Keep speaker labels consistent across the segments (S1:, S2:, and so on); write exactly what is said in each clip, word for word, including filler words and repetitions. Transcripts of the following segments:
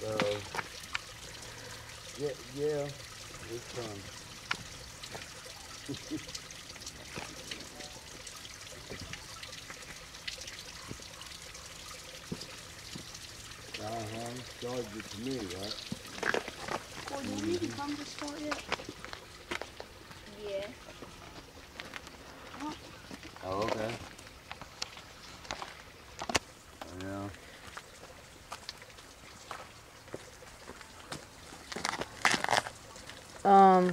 S1: Uh, yeah, yeah, it's fun. Uh-huh, charged it to me, right?
S2: Well, you need to come to start yet? Yeah. Huh?
S1: Oh, okay. Yeah.
S3: Um,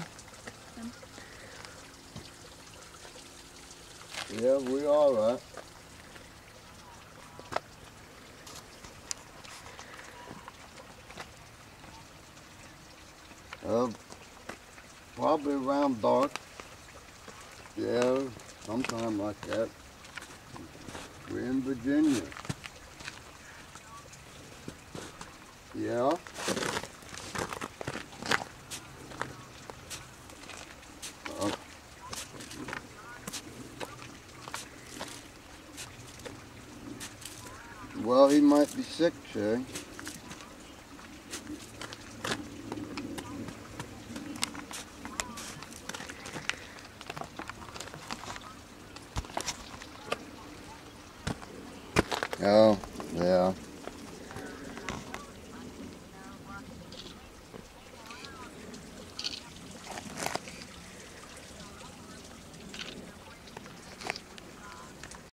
S1: Yeah, we all right. Uh, probably around dark. Yeah, sometime like that. We're in Virginia. Yeah. Uh, well, he might be sick, Shay. Oh.